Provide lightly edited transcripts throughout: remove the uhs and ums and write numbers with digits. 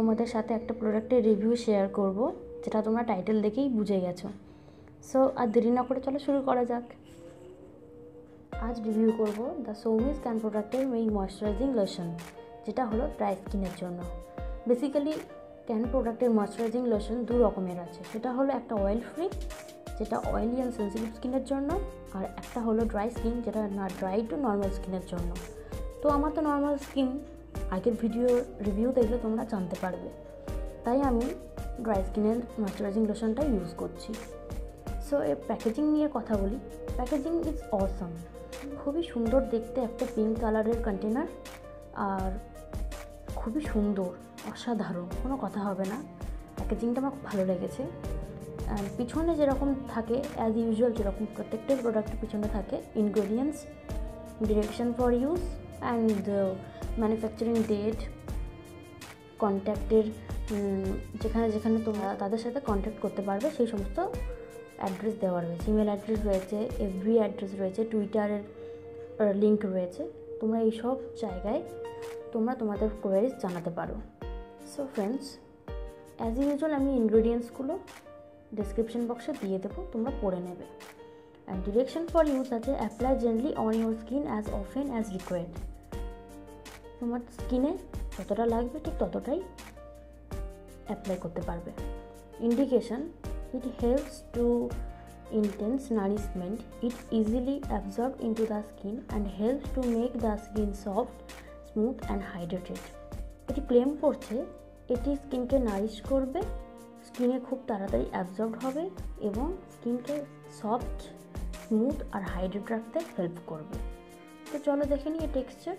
তোমাদের সাথে একটা প্রোডাক্টের রিভিউ শেয়ার করব, যেটা তোমরা টাইটেল দেখেই বুঝে গেছো। সো আর দেরি না করে চলো শুরু করা যাক। আজ রিভিউ করব দ্য সৌমি স্ক্যান প্রোডাক্টের এই ময়েশ্চারাইজিং লোশন, যেটা হলো ড্রাই স্কিনের জন্য। বেসিক্যালি ক্যান প্রোডাক্টের ময়েশ্চারাইজিং লোশন দু রকমের আছে। সেটা হলো একটা অয়েল ফ্রি, যেটা অয়েলি অ্যান্ড সেন্সিটিভ স্কিনের জন্য, আর একটা হলো ড্রাই স্কিন, যেটা না ড্রাই টু নর্মাল স্কিনের জন্য। তো আমার তো নর্মাল স্কিন, আগের রিভিউ দেখলে তোমরা জানতে পারবে, তাই আমি ড্রাই স্কিনের ময়েশ্চারাইজিং লোশনটা ইউজ করছি। সো এর প্যাকেজিং নিয়ে কথা বলি। প্যাকেজিং ইজ অসাম, খুবই সুন্দর দেখতে, একটা পিঙ্ক কালারের কন্টেনার, আর খুবই সুন্দর, অসাধারণ, কোনো কথা হবে না। প্যাকেজিংটা আমার খুব ভালো লেগেছে। অ্যান্ড পিছনে যেরকম থাকে অ্যাজ ইউজুয়াল, যেরকম প্রত্যেকটা প্রোডাক্টের পিছনে থাকে ingredients, direction for use and manufacturing date, কন্ট্যাক্টের যেখানে যেখানে তোমরা তাদের সাথে কন্ট্যাক্ট করতে পারবে সেই সমস্ত অ্যাড্রেস দেওয়া রয়েছে। ইমেল অ্যাড্রেস রয়েছে, এফবি অ্যাড্রেস রয়েছে, টুইটারের লিঙ্ক রয়েছে। তোমরা এইসব জায়গায় তোমরা তোমাদের কোয়ারিজ জানাতে পারো। সো ফ্রেন্ডস, অ্যাজ ইউজুয়াল আমি ইনগ্রেডিয়েন্টসগুলো ডেসক্রিপশন বক্সে দিয়ে দেবো, তোমরা পড়ে নেবে। অ্যান্ড ডিরেকশন ফর ইউজ আছে, apply gently on your skin as often as required. তোমার স্কিনে যতটা লাগবে ঠিক ততটাই অ্যাপ্লাই করতে পারবে। Indication, it helps to intense nourishment, it easily absorbs into the skin and helps to make the skin soft, smooth and hydrated. এটি claim করছে এটি স্কিনকে নারিশ করবে, স্কিনে খুব তাড়াতাড়ি অ্যাবজর্ব হবে এবং স্কিনকে সফট, স্মুথ আর হাইড্রেট রাখতে হেল্প করবে। তো চলো দেখে নিই এই টেক্সচার।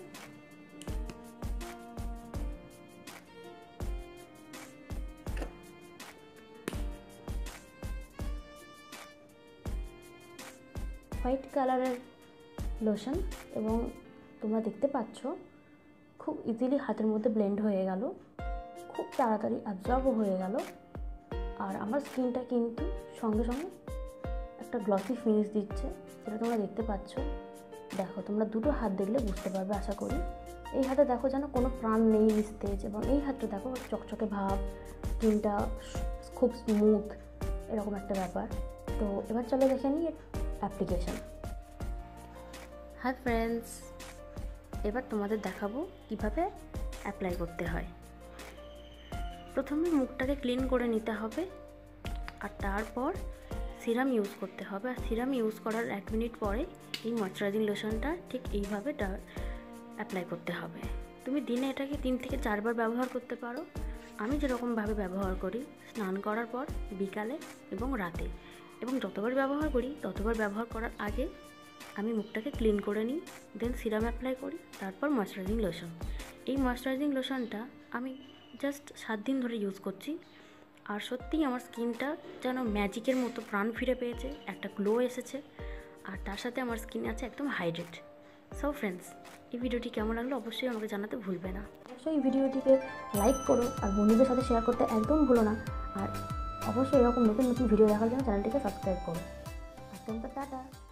হোয়াইট কালারের লোশন এবং তোমরা দেখতে পাচ্ছ খুব ইজিলি হাতের মধ্যে ব্লেন্ড হয়ে গেল, খুব তাড়াতাড়ি অ্যাবজর্বও হয়ে গেল। আর আমার স্কিনটা কিন্তু সঙ্গে সঙ্গে একটা গ্লসি ফিনিশ দিচ্ছে, যেটা তোমরা দেখতে পাচ্ছ। দেখো, তোমরা দুটো হাত দেখলে বুঝতে পারবে আশা করি। এই হাতে দেখো যেন কোনো প্রাণ নেই, নিস্তেজ, এবং এই হাতটা দেখো চকচকে ভাব, স্কিনটা খুব স্মুথ, এরকম একটা ব্যাপার। তো এবার চলো দেখে নিই অ্যাপ্লিকেশন। হাই ফ্রেন্ডস, এবার তোমাদের দেখাবো কিভাবে অ্যাপ্লাই করতে হয়। প্রথমে মুখটাকে ক্লিন করে নিতে হবে, আর তারপর সিরাম ইউজ করতে হবে। আর সিরাম ইউজ করার 1 মিনিট পরে এই ময়েশ্চারাইজিং লোশনটা ঠিক এইভাবে অ্যাপ্লাই করতে হবে। তুমি দিনে এটাকে 3 থেকে 4 বার ব্যবহার করতে পারো। আমি যেরকমভাবে ব্যবহার করি, স্নান করার পর, বিকালে এবং রাতে, এবং যতবার ব্যবহার করি ততবার ব্যবহার করার আগে আমি মুখটাকে ক্লিন করে নিই, দেন সিরাম অ্যাপ্লাই করি, তারপর ময়েশ্চারাইজিং লোশন। এই ময়েশ্চারাইজিং লোশনটা আমি জাস্ট 7 দিন ধরে ইউজ করছি, আর সত্যিই আমার স্কিনটা যেন ম্যাজিকের মতো প্রাণ ফিরে পেয়েছে, একটা গ্লো এসেছে, আর তার সাথে আমার স্কিন আছে একদম হাইড্রেট। সো ফ্রেন্ডস, এই ভিডিওটি কেমন লাগলো অবশ্যই আমাকে জানাতে ভুলবে না। অবশ্যই এই ভিডিওটিকে লাইক করো আর বন্ধুদের সাথে শেয়ার করতে একদম ভুলো না। আর অবশ্যই এরকম নতুন নতুন ভিডিও দেখার জন্য চ্যানেলটিকে সাবস্ক্রাইব করো। একদম টাটা।